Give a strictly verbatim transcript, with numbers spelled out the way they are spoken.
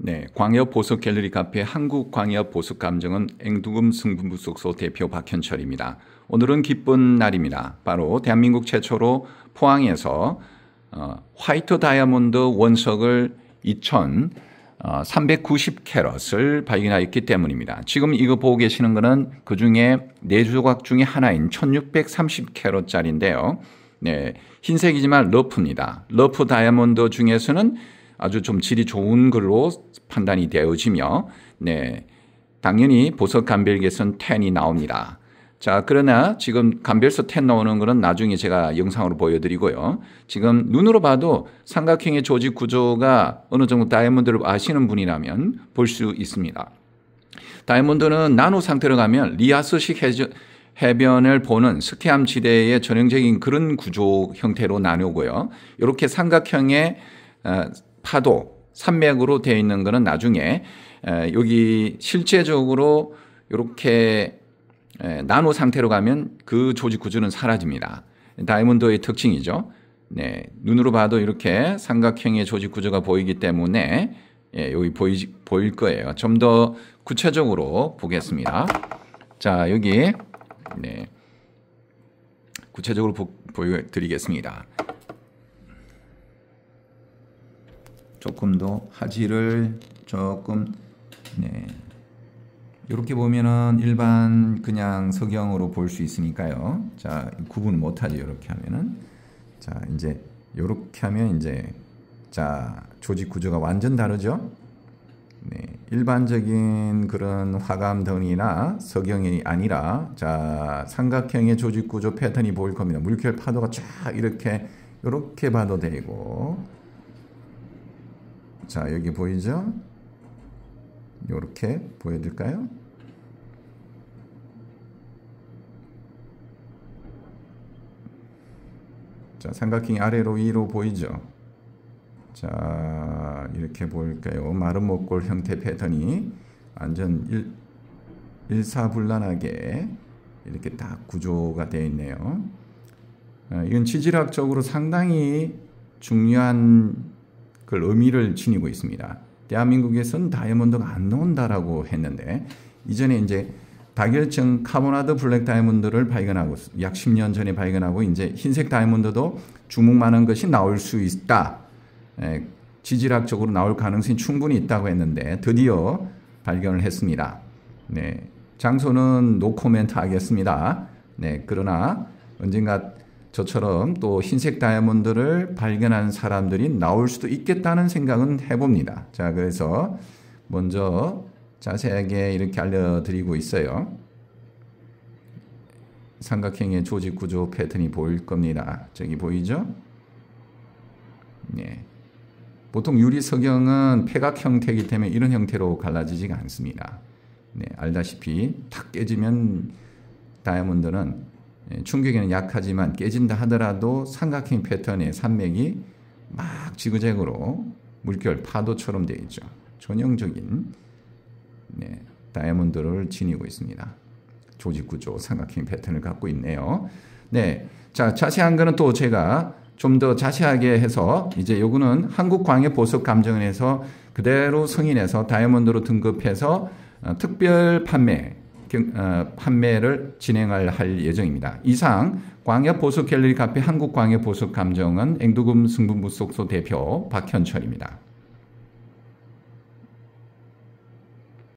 네, 광역 보석 갤러리 카페 한국 광역 보석 감정은 앵두금 승분부속소 대표 박현철입니다. 오늘은 기쁜 날입니다. 바로 대한민국 최초로 포항에서 어, 화이트 다이아몬드 원석을 이천삼백구십 캐럿을 발견하였기 때문입니다. 지금 이거 보고 계시는 것은 그 중에 네 조각 중에 하나인 천육백삼십 캐럿짜리인데요. 네, 흰색이지만 러프입니다. 러프 다이아몬드 중에서는 아주 좀 질이 좋은 걸로 판단이 되어지며, 네, 당연히 보석 감별기에서는 텐이 나옵니다. 자, 그러나 지금 감별서 텐 나오는 거는 나중에 제가 영상으로 보여드리고요. 지금 눈으로 봐도 삼각형의 조직 구조가 어느 정도 다이아몬드를 아시는 분이라면 볼 수 있습니다. 다이아몬드는 나노 상태로 가면 리아스식 해변을 보는 스키암 지대의 전형적인 그런 구조 형태로 나누고요. 이렇게 삼각형의 파도, 산맥으로 되어 있는 것은 나중에 여기 실제적으로 이렇게 나노 상태로 가면 그 조직 구조는 사라집니다. 다이아몬드의 특징이죠. 네, 눈으로 봐도 이렇게 삼각형의 조직 구조가 보이기 때문에 예, 여기 보이, 보일 거예요. 좀 더 구체적으로 보겠습니다. 자, 여기 네, 구체적으로 보, 보여드리겠습니다. 조금 더 화질을 조금 네, 이렇게 보면은 일반 그냥 석영으로 볼 수 있으니까요. 자, 구분 못하죠. 이렇게 하면은. 자, 이제 이렇게 하면 이제 자, 조직 구조가 완전 다르죠. 네, 일반적인 그런 화감덩이나 석영이 아니라 자, 삼각형의 조직 구조 패턴이 보일 겁니다. 물결 파도가 쫙 이렇게 이렇게 봐도 되고, 자, 여기 보이죠? 이렇게 보여드릴까요? 자, 삼각형이 아래로 위로 보이죠? 자, 이렇게 보일까요? 마른 목골 형태 패턴이 완전 일, 일사불란하게 이렇게 딱 구조가 되어 있네요. 아, 이건 지질학적으로 상당히 중요한 그 의미를 지니고 있습니다. 대한민국에서는 다이아몬드가 안 나온다라고 했는데, 이전에 이제 다결정 카보나드 블랙 다이아몬드를 발견하고 약 십 년 전에 발견하고 이제 흰색 다이아몬드도 주목만한 것이 나올 수 있다. 에, 지질학적으로 나올 가능성이 충분히 있다고 했는데 드디어 발견을 했습니다. 네, 장소는 노코멘트 하겠습니다. 네, 그러나 언젠가 저처럼 또 흰색 다이아몬드를 발견한 사람들이 나올 수도 있겠다는 생각은 해봅니다. 자, 그래서 먼저 자세하게 이렇게 알려드리고 있어요. 삼각형의 조직 구조 패턴이 보일 겁니다. 저기 보이죠? 네. 보통 유리 석영은 폐각 형태이기 때문에 이런 형태로 갈라지지가 않습니다. 네, 알다시피 탁 깨지면 다이아몬드는 충격에는 약하지만 깨진다 하더라도 삼각형 패턴의 산맥이 막 지그재그로 물결 파도처럼 되어 있죠. 전형적인 네, 다이아몬드를 지니고 있습니다. 조직 구조 삼각형 패턴을 갖고 있네요. 네, 자, 자세한 거는 또 제가 좀 더 자세하게 해서 이제 요거는 한국광역보석감정원에서 그대로 승인해서 다이아몬드로 등급해서 어, 특별 판매 어, 판매를 진행을 할 예정입니다. 이상 광역보석 갤러리 카페 한국광역보석감정원 앵두금 승분부속소 대표 박현철입니다.